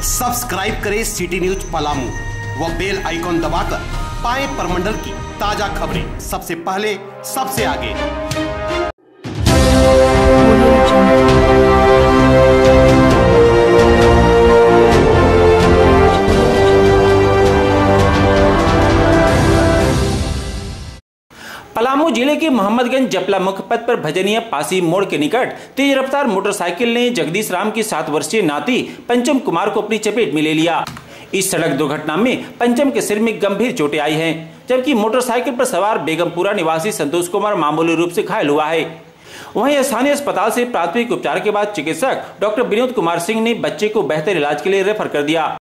Subscribe करें city news Palamu व bell icon दबाकर पाएं प्रमंडल की ताजा खबरें सबसे पहले सबसे आगे। पलामू जिले के मोहम्मदगंज जपला मुख्य पथ पर भजनिया पासी मोड़ के निकट तेज रफ्तार मोटरसाइकिल ने जगदीश राम की 7 वर्षीय नाती पंचम कुमार को अपनी चपेट में ले लिया। इस सड़क दुर्घटना में पंचम के सिर में गंभीर चोटें आई हैं, जबकि मोटरसाइकिल पर सवार बेगमपुरा निवासी संतोष कुमार मामूली रूप से घायल हुआ है। वहीं स्थानीय अस्पताल से प्राथमिक उपचार के बाद चिकित्सक डॉक्टर विनोद कुमार सिंह ने बच्चे को बेहतर इलाज के लिए रेफर कर दिया।